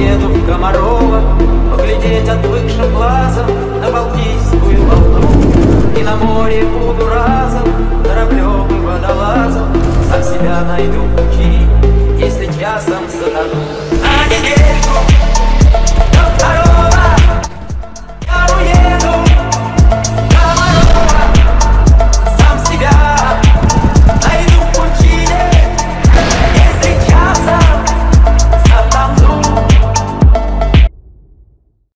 Поеду в Комарова поглядеть отвыкшим глазом на Балтийскую волну. И на море буду разом кораблем и водолазом, сам себя найду пути, если часом затону. На недельку